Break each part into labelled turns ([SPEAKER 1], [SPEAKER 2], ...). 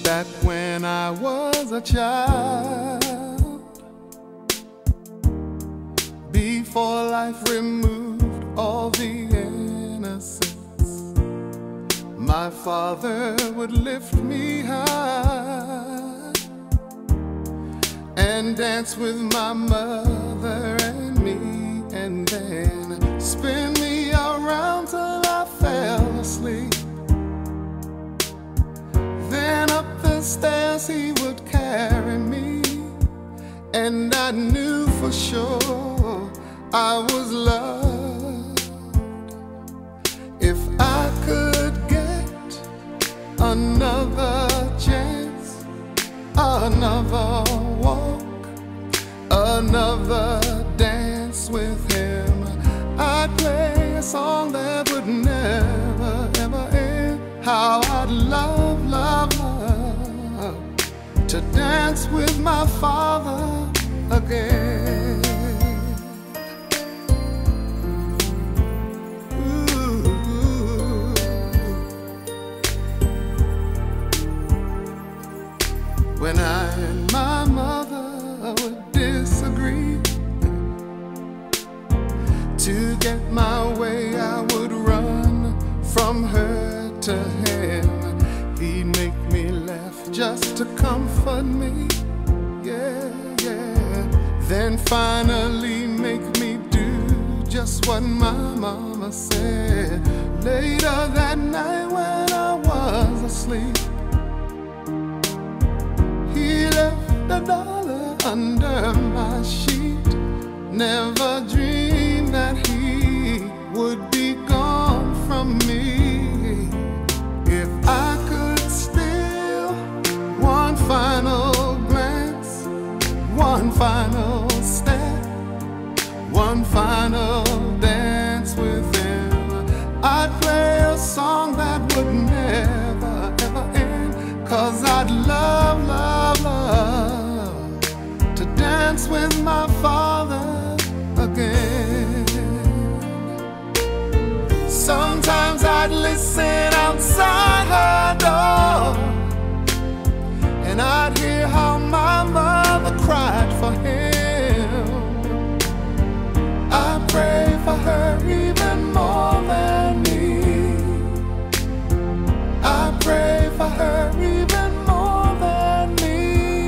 [SPEAKER 1] Back when I was a child, before life removed all the innocence, my father would lift me high and dance with my mother and me, and then spin me around till I fell asleep. Then up the stairs he would carry me, and I knew for sure I was loved. If I could get another chance, another walk, another dance with him, I'd play a song that would never, ever end. How I'd love, love, love to dance with my father again. When I and my mother would disagree, to get my way I would run from her to him. He'd make me laugh just to comfort me, yeah, yeah. Then finally make me do just what my mama said. Later that night when I was asleep, he left $1 under my sheet. Never dreamed that he would be gone from me. If I could steal one final glance, one final step, one final dance with him, I'd play a song that would never, ever end. 'Cause I'd love, love, love to dance with my father again. Sometimes I'd listen outside her door, and I'd hear how my mother cried for him. I pray for her even more than me. I pray for her even more than me.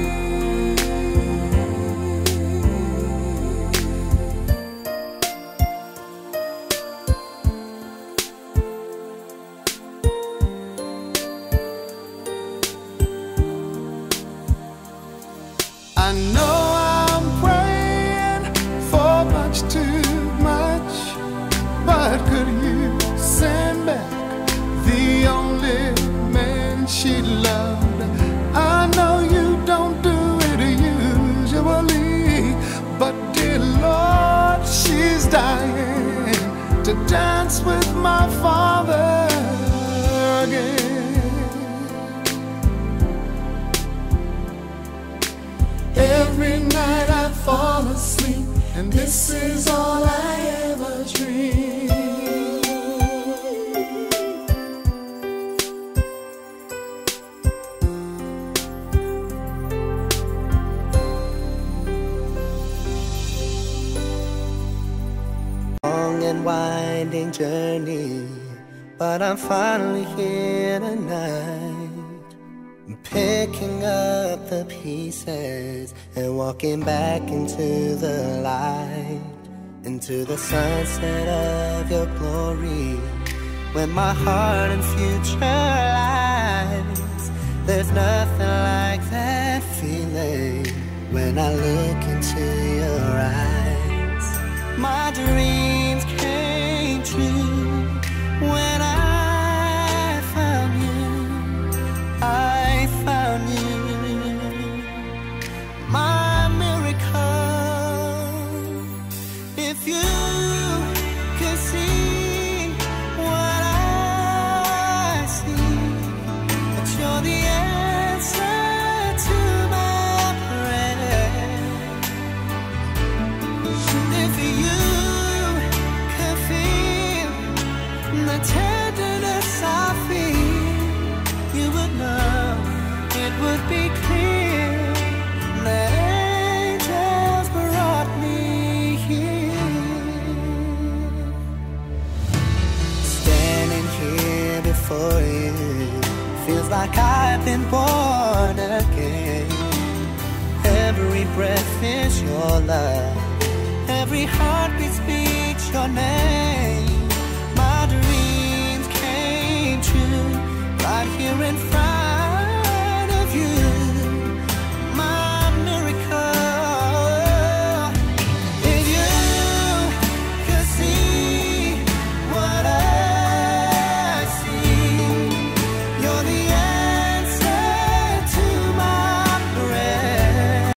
[SPEAKER 1] I know I'm praying for much too much, but could you send back the only man she loved? I know you don't do it usually, but dear Lord, she's dying to dance with my father again. Every night I fall asleep, and this is all I ever dream.
[SPEAKER 2] Long and winding journey, but I'm finally here tonight. Picking up the pieces and walking back into the light, into the sunset of your glory, where my heart and future lies. There's nothing like that feeling when I look into your eyes. My dreams came true when I found you. I found you, my miracle. If you could see what I see, that you're the answer to my prayer. If you Feels like I've been born again. Every breath is your love. Every heartbeat speaks your name. My dreams came true right here in front